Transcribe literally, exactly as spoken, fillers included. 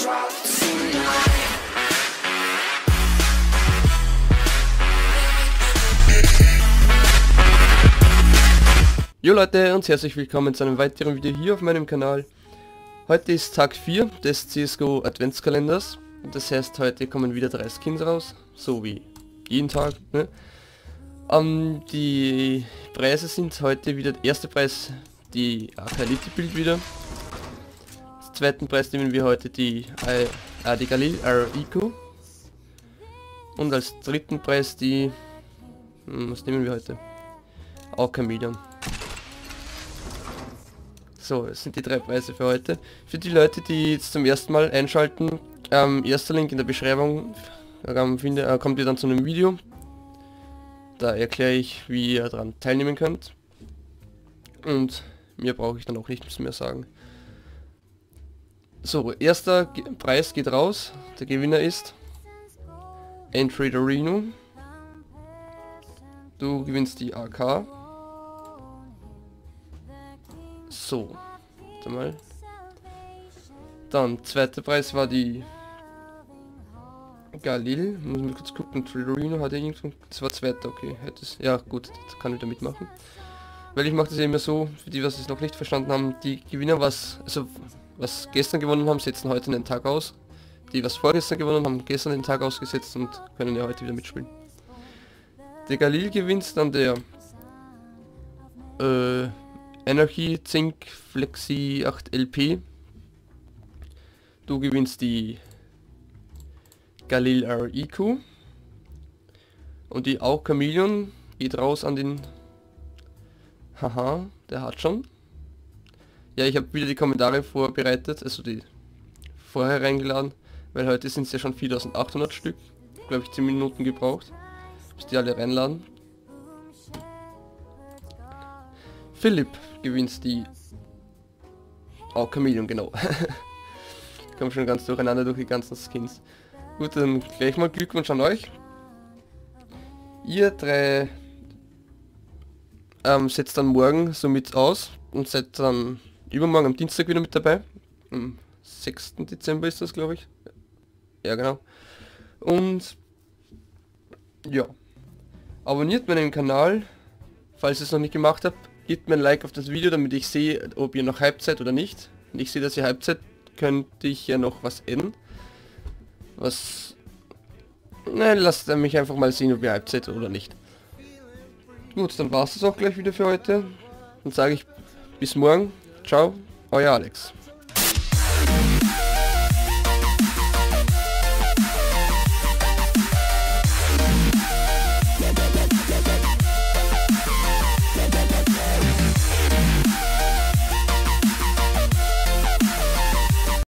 drop tonight. Jo Leute und herzlich willkommen zu einem weiteren Video hier auf meinem Kanal. Heute ist Tag vier des C S G O Adventskalenders. Das heißt, heute kommen wieder drei Skins raus, so wie jeden Tag. Ne? Um, die Preise sind heute wieder, der erste Preis die A K Elite Bild wieder. Als zweiten Preis nehmen wir heute die, äh, die Galil R I Q. Und als dritten Preis die, hm, was nehmen wir heute? A K Million. So, das sind die drei Preise für heute. Für die Leute, die jetzt zum ersten Mal einschalten, ähm, erster Link in der Beschreibung, ähm, finde, äh, kommt ihr dann zu einem Video. Da erkläre ich, wie ihr daran teilnehmen könnt. Und mehr brauche ich dann auch nichts mehr sagen. So, erster Ge Preis geht raus. Der Gewinner ist Entrader Reno. Du gewinnst die A K. So, warte mal. Dann, zweiter Preis war die Galil. Muss mal kurz gucken, Trilorino hatte irgendwo. Das war zweiter, okay. Hätte es, ja gut, das kann ich da mitmachen. Weil ich mache das ja immer so, für die, was es noch nicht verstanden haben, die Gewinner, was, also was gestern gewonnen haben, setzen heute einen Tag aus. Die, was vorgestern gewonnen haben, gestern den Tag ausgesetzt und können ja heute wieder mitspielen. Der Galil gewinnt dann der äh, Energy Zink Flexi acht L P. Du gewinnst die Galil R I Q. Und die A K Million geht raus an den... Haha, der hat schon. Ja, ich habe wieder die Kommentare vorbereitet, also die vorher reingeladen, weil heute sind es ja schon viertausendachthundert Stück. Glaube ich zehn Minuten gebraucht, bis die alle reinladen. Philipp gewinnt die A K Million, genau. Ich komme schon ganz durcheinander durch die ganzen Skins. Gut, dann gleich mal Glückwunsch an euch. Ihr drei ähm, setzt dann morgen somit aus und seid dann übermorgen am Dienstag wieder mit dabei. Am sechsten Dezember ist das, glaube ich. Ja, genau. Und ja, abonniert meinen Kanal, falls ihr es noch nicht gemacht habt. Gebt mir ein Like auf das Video, damit ich sehe, ob ihr noch hyped seid oder nicht. Wenn ich sehe, dass ihr hyped seid, könnte ich ja noch was ändern. Was... Nein, lasst mich einfach mal sehen, ob ihr hyped seid oder nicht. Gut, dann war es das auch gleich wieder für heute. Dann sage ich bis morgen. Ciao, euer Alex.